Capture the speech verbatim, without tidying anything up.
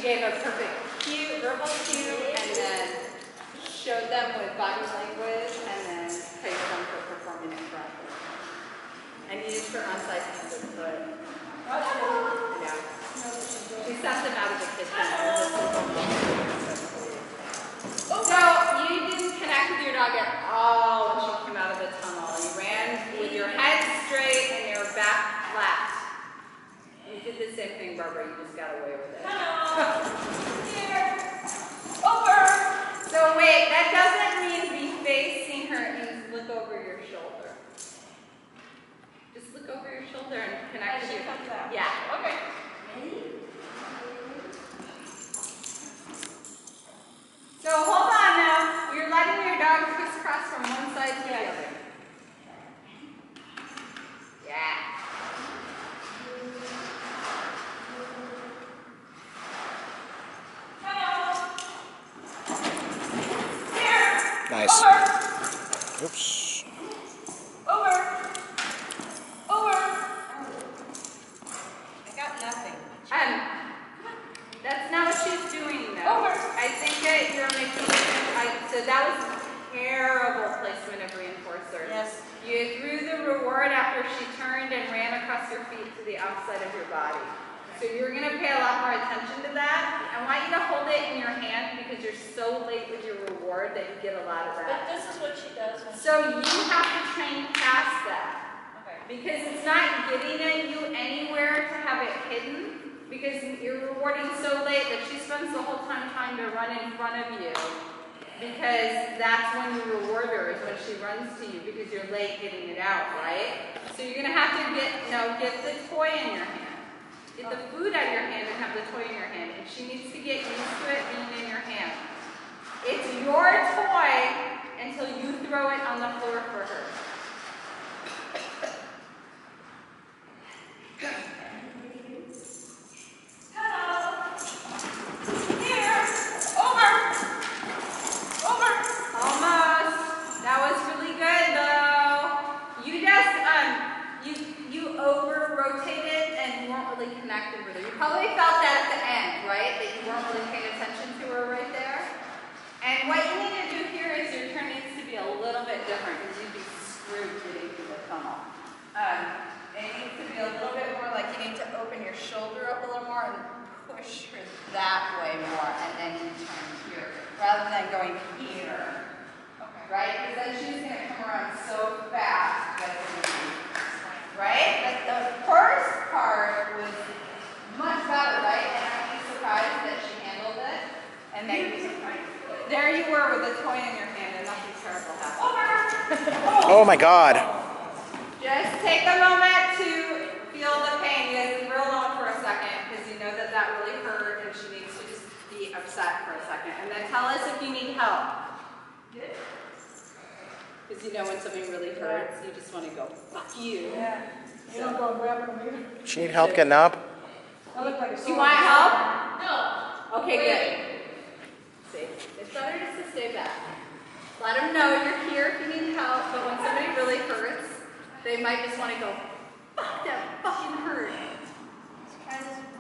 gave a perfect cue, verbal cue, and then showed them with body language, and then praised them for performing it correctly. And used her on-site hands foot. Yeah. She sent them out of the kitchen. So you didn't connect with your dog at all when she came out of the tunnel. You ran with your head straight and your back flat. You did the same thing, Barbara. You just got away with it. Here. Over. So wait, that doesn't mean be facing her. It means look over your shoulder. Just look over your shoulder and connect with your. Comes out. Yeah. Okay. So hold on now. You're letting your dog crisscross from one side to the other. Yeah. Nice. Over. Oops. Over. Over. I got nothing. Um, that's not what she's doing though. Over. I think that you're making, I, so that was terrible placement of reinforcer. Yes. You threw the reward after she turned and ran across your feet to the outside of your body. So you're going to pay a lot more attention to that. I want you to hold it in your hand because you're so late with your reward that you get a lot of But that. this is what she does when So you have to train past that. Okay. Because it's not getting at you anywhere to have it hidden. Because you're rewarding so late that she spends the whole time trying to run in front of you. Because that's when you reward her, is when she runs to you because you're late getting it out, right? So you're going to have to get, you know, get the toy in your hand. Get the food out of your hand and have the toy in your hand. And she needs to get used to it being in your hand. It's your toy until you throw it on the floor for her. Connected with her. You probably felt that at the end, right? That you weren't really paying attention to her right there. And what you need to do here is your turn needs to be a little bit different because you'd be screwed getting through the tunnel. Um, it needs to be a little bit more like you need to open your shoulder up a little more and push her that way more, and then you turn here rather than going here. Okay. Right? Because then she's going to come around so fast. Right? Like the first part was much better, right? And aren't you surprised that she handled it? And then you, there you were with a toy in your hand and nothing terrible happened. Oh my God. Just take a moment to feel the pain. You guys leave her alone for a second because you know that that really hurt and she needs to just be upset for a second. And then tell us if you need help. Because you know when something really hurts, you just want to go, fuck you. Yeah. You don't go and grab them either. She need help getting up? I look like a Do you want help? No. Okay, good. See, it's better just to stay back. Let them know you're here if you need help, but when somebody really hurts, they might just want to go, fuck, that fucking hurt. Try this